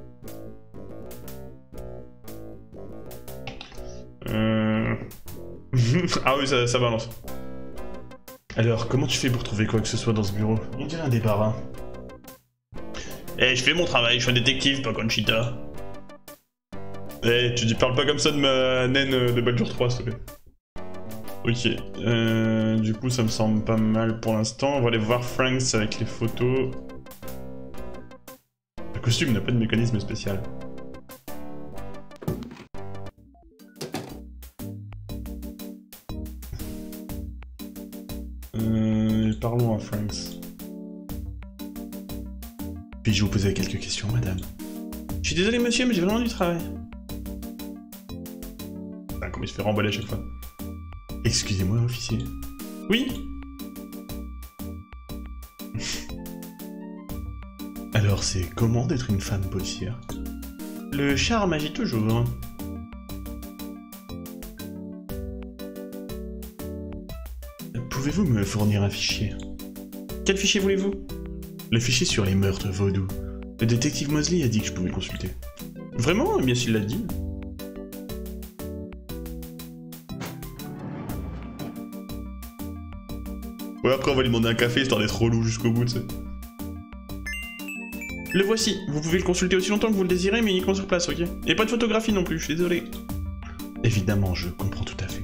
Euh... ah oui, ça, ça balance. Alors, comment tu fais pour trouver quoi que ce soit dans ce bureau? On dirait un débarras. Eh, je fais mon travail, je suis un détective, pas Conchita. Eh, tu dis parles pas comme ça de ma naine de Baldur trois, s'il te plaît. Ok, euh, du coup ça me semble pas mal pour l'instant. On va aller voir Franks avec les photos. Le costume n'a pas de mécanisme spécial. Euh, parlons à Franks. Puis-je vous poser quelques questions, madame? Je suis désolé monsieur, mais j'ai vraiment du travail. Ah, comme il se fait remballer à chaque fois. Excusez-moi, officier. Oui? Alors, c'est comment d'être une femme policière? Le charme agit toujours. Pouvez-vous me fournir un fichier? Quel fichier voulez-vous? Le fichier sur les meurtres vaudous. Le détective Mosley a dit que je pouvais le consulter. Vraiment? Eh bien s'il l'a dit. Ouais, après on va lui demander un café histoire d'être relou jusqu'au bout, tu sais. Le voici. Vous pouvez le consulter aussi longtemps que vous le désirez, mais uniquement sur place, ok? Et pas de photographie non plus, je suis désolé. Évidemment, je comprends tout à fait.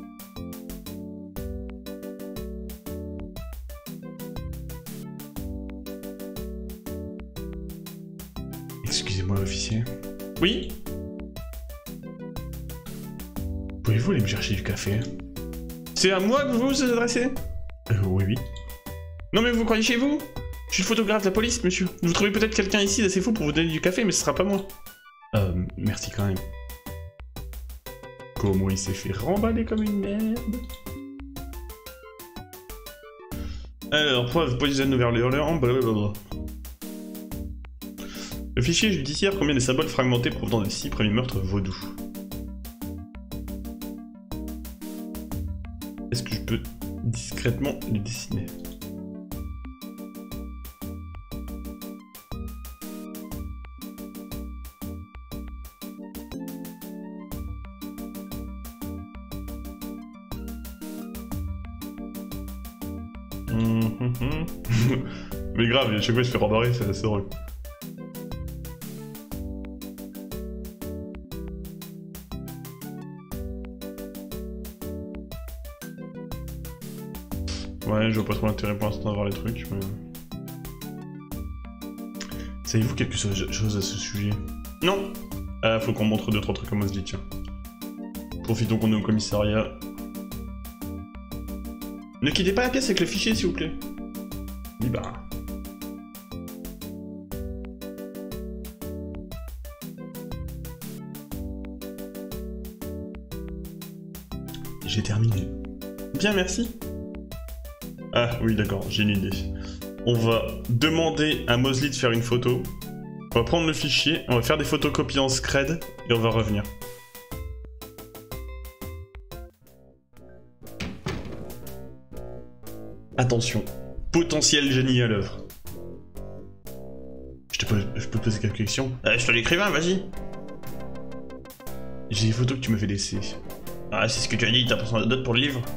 Excusez-moi, officier. Oui? Pouvez-vous aller me chercher du café? C'est à moi que vous vous adressez? Euh, oui, oui. Non mais vous croyez chez vous? Je suis le photographe de la police, monsieur. Vous trouvez peut-être quelqu'un ici d'assez fou pour vous donner du café, mais ce sera pas moi. Euh, merci quand même. Comment il s'est fait remballer comme une merde. Alors, preuve, positionne vers l'hurlant, blablabla. Le fichier judiciaire contient des symboles fragmentés provenant des six premiers meurtres vaudous. Est-ce que je peux discrètement les dessiner? Mais grave, à chaque fois il se fait rembarrer, c'est assez drôle. Ouais, je vois pas trop l'intérêt pour l'instant d'avoir les trucs, mais... Savez-vous quelque chose à ce sujet? Non. Ah, faut qu'on montre deux trois trucs à Mosley, tiens. Profitons qu'on est au commissariat. Ne quittez pas la pièce avec le fichier, s'il vous plaît. Oui, bah... J'ai terminé. Bien, merci. Ah oui, d'accord, j'ai une idée. On va demander à Mosley de faire une photo. On va prendre le fichier, on va faire des photocopies en scred, et on va revenir. Attention, potentiel génie à l'œuvre. Je, te pose, je peux te poser quelques questions? Euh, je te l'écrivain, vas-y. J'ai des photos que tu m'avais laissées. Ah, c'est ce que tu as dit, t'as pensé à d'autres pour le livre?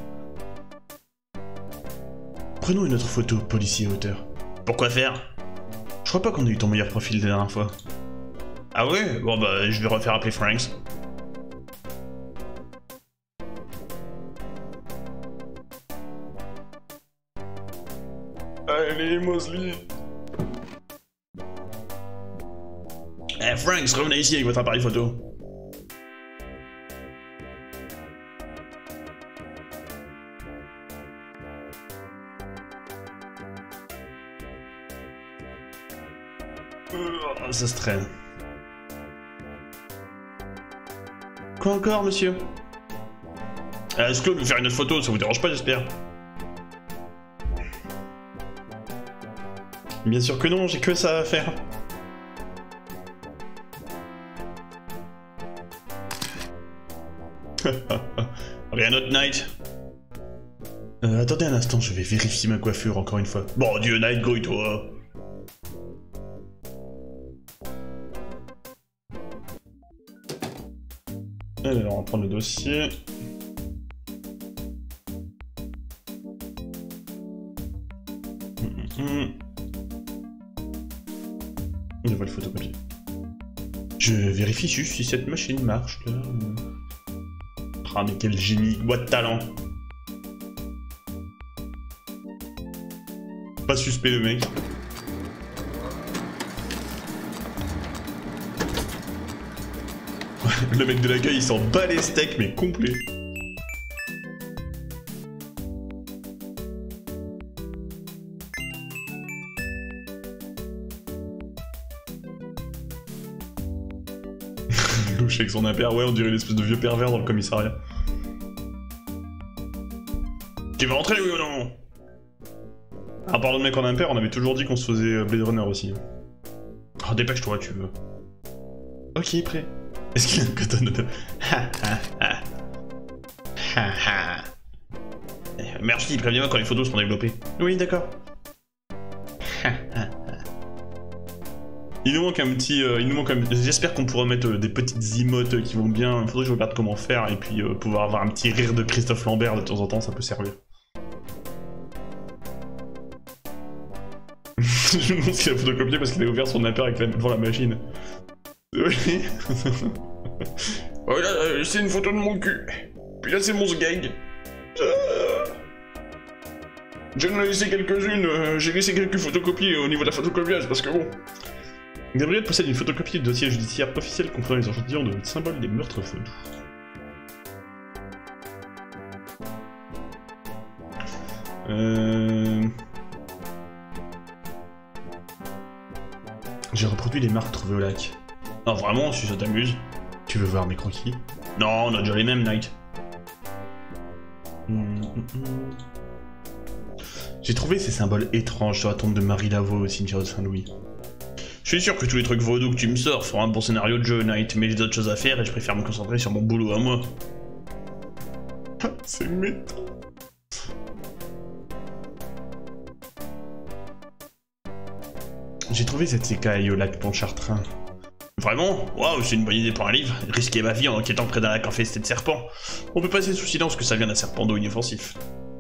Prenons une autre photo, policier auteur. Pourquoi faire? Je crois pas qu'on ait eu ton meilleur profil la dernière fois. Ah ouais? Bon bah, je vais refaire appeler Franks. Allez, Mosley. Eh, Franks, revenez ici avec votre appareil photo. Euh, ça se traîne. Quoi encore, monsieur? Euh, Est-ce que vous faire une autre photo, ça vous dérange pas, j'espère? Bien sûr que non, j'ai que ça à faire. Rien d'autre, Knight? Euh, attendez un instant, je vais vérifier ma coiffure encore une fois. Bon Dieu, Knight, grouille-toi. Allez, on va prendre le dossier. Hum, hum, hum. On voit le photocopier. Je vérifie juste si cette machine marche là. Ah mais quel génie, what de talent. Pas suspect le mec. Le mec de l'accueil il s'en bat les steaks mais complet. Louche avec son impair, ouais on dirait une espèce de vieux pervers dans le commissariat. Tu veux rentrer, oui ou non? À part le mec en impair, on avait toujours dit qu'on se faisait Blade Runner aussi. Oh, dépêche-toi, tu veux. Ok, prêt. Est-ce qu'il y a un katana de... Ha ha ha. Ha ha. Merci, préviens-moi quand les photos seront développées. Oui, d'accord. Il nous manque un petit... Euh, il nous manque un... J'espère qu'on pourra mettre euh, des petites emotes qui vont bien. Il faudrait que je regarde comment faire et puis euh, pouvoir avoir un petit rire de Christophe Lambert de temps en temps, ça peut servir. Je me demande s'il a photocopié parce qu'il a ouvert son impair avec la... devant la machine. Oui. Oh là, c'est une photo de mon cul. Puis là, c'est mon sgeg. Euh... J'en ai laissé quelques-unes. Euh, J'ai laissé quelques photocopies au niveau de la photocopieuse parce que bon. Gabriel possède une photocopie de dossier judiciaire officiel comprenant les échantillons de symboles des meurtres vaudous. Euh... J'ai reproduit les marques trouvées au lac. Ah vraiment, si ça t'amuse. Tu veux voir mes croquis? Non, on a déjà les mêmes, Knight. Mmh, mmh, mmh. J'ai trouvé ces symboles étranges sur la tombe de Marie Laveau au cimetière de Saint-Louis. Je suis sûr que tous les trucs vaudous que tu me sors feront un bon scénario de jeu, Knight, mais j'ai d'autres choses à faire et je préfère me concentrer sur mon boulot à moi. C'est méta. J'ai trouvé cette écaille au lac Pontchartrain. Vraiment? Waouh, c'est une bonne idée pour un livre. Risquer ma vie en enquêtant près d'un lac infesté de serpents. On peut passer sous silence que ça vient d'un serpent d'eau inoffensif.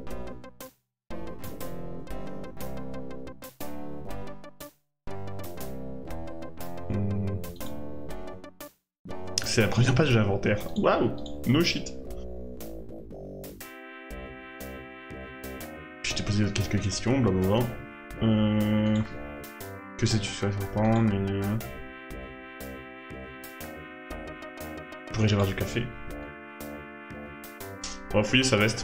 Hmm. C'est la première page de l'inventaire. Waouh! No shit. Je t'ai posé quelques questions, blablabla. Euh... Que sais-tu sur les serpents? Pourrais-je avoir du café? On va fouiller sa veste.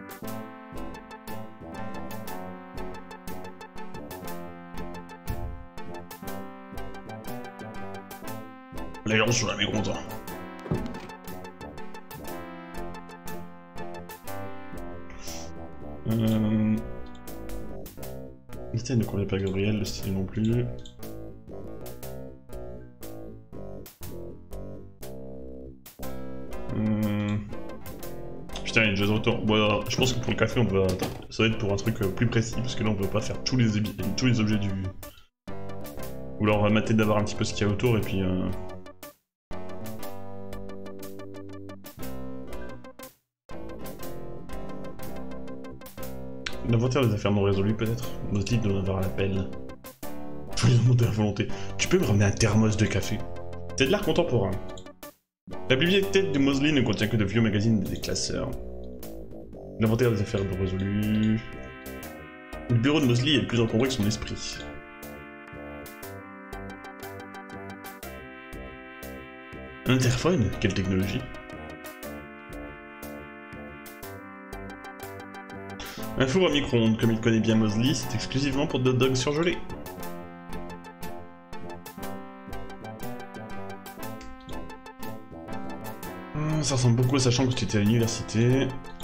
Les gens sont jamais contents. Euh... Le style ne convient pas à Gabriel, le style non plus. Hum... Putain, il est déjà de retour. Bon, alors, je pense que pour le café, on va... ça va être pour un truc plus précis, parce que là, on peut pas faire tous les, tous les objets du... Ou alors, on va mater d'avoir un petit peu ce qu'il y a autour, et puis... Euh... L'inventaire des affaires non résolues, peut-être. Mosley doit en avoir la pelle. Faut lui demander à volonté. Tu peux me ramener un thermos de café? C'est de l'art contemporain. La bibliothèque de Mosley ne contient que de vieux magazines et des classeurs. L'inventaire des affaires non résolues... Le bureau de Mosley est plus encombré que son esprit. Un interphone? Quelle technologie? Un four à micro-ondes, comme il connaît bien Mosley, c'est exclusivement pour de hot dogs surgelés. Hum, ça ressemble beaucoup à sa chambre quand tu étais à l'université.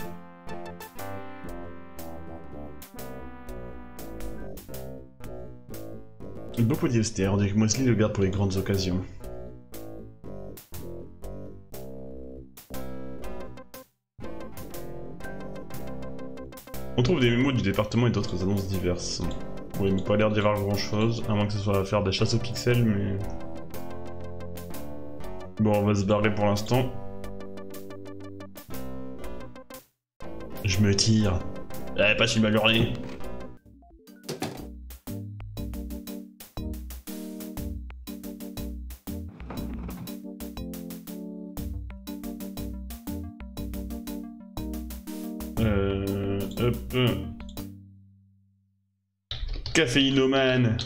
Beau polyester, on dirait que Mosley le garde pour les grandes occasions. On trouve des mémos du département et d'autres annonces diverses. Bon, il n'a pas l'air d'y avoir grand chose, à moins que ce soit à faire de la chasse aux pixels, mais... Bon, on va se barrer pour l'instant. Je me tire. Eh, pas si mal journée. Euh... Hop... Euh. Caféinomane.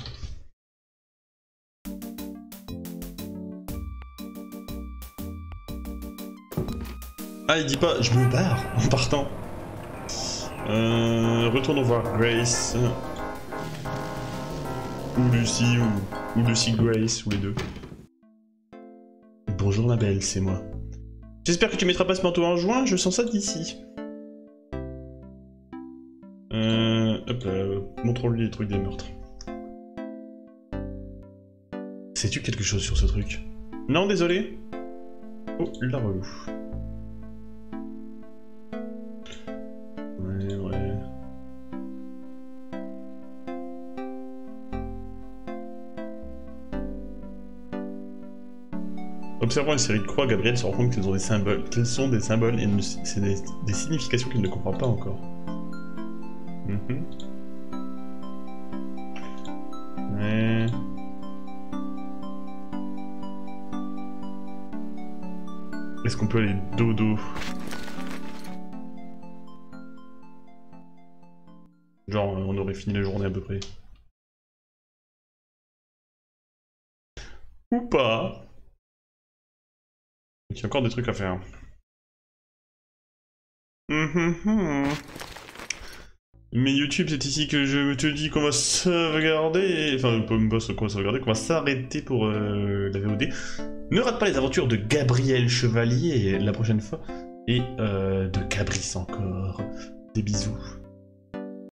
Ah, il dit pas, je me barre en partant. Euh... Retournons voir Grace. Ou Lucy, ou, ou Lucy Grace, ou les deux. Bonjour ma belle, c'est moi. J'espère que tu mettras pas ce manteau en juin, je sens ça d'ici. Euh... Hop là, montrons-lui les trucs des meurtres. Sais-tu quelque chose sur ce truc? Non, désolé. Oh, la relou. Ouais, ouais... Observant une série de croix, Gabriel se rend compte qu'elles ont des symboles, qu'elles sont des symboles et c'est des, des significations qu'il ne comprend pas encore. Mm-hmm. Ouais. Est-ce qu'on peut aller dodo? Genre, on aurait fini la journée à peu près. Ou pas. Il y a encore des trucs à faire. Mm-hmm. Mais YouTube, c'est ici que je te dis qu'on va sauvegarder, enfin, pas qu'on va sauvegarder, qu'on va s'arrêter pour euh, la V O D. Ne rate pas les aventures de Gabriel Chevalier la prochaine fois, et euh, de Cabris encore. Des bisous.